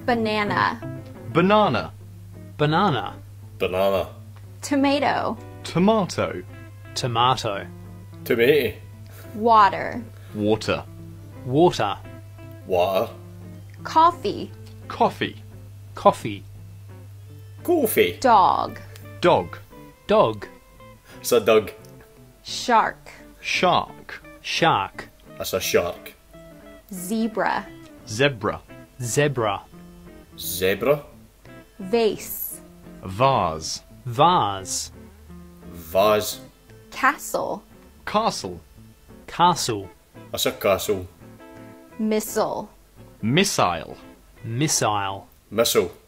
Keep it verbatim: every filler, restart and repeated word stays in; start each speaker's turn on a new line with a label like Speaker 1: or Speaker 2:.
Speaker 1: Banana.
Speaker 2: Banana.
Speaker 3: Banana.
Speaker 4: Banana.
Speaker 1: Tomato.
Speaker 2: Tomato.
Speaker 3: Tomato.
Speaker 4: Tomato.
Speaker 1: Water.
Speaker 2: Water.
Speaker 3: Water.
Speaker 4: Water.
Speaker 1: Coffee.
Speaker 2: Coffee.
Speaker 3: Coffee.
Speaker 4: Coffee.
Speaker 1: Dog.
Speaker 2: Dog.
Speaker 3: Dog.
Speaker 4: It's a dog.
Speaker 1: Shark.
Speaker 2: Shark.
Speaker 3: Shark.
Speaker 4: That's a shark.
Speaker 1: Zebra.
Speaker 2: Zebra.
Speaker 3: Zebra.
Speaker 4: Zebra.
Speaker 1: Vase.
Speaker 2: Vase.
Speaker 3: Vase.
Speaker 4: Vase.
Speaker 1: Castle.
Speaker 2: Castle.
Speaker 3: Castle.
Speaker 4: That's a castle.
Speaker 1: Missile.
Speaker 2: Missile.
Speaker 3: Missile.
Speaker 4: Missile.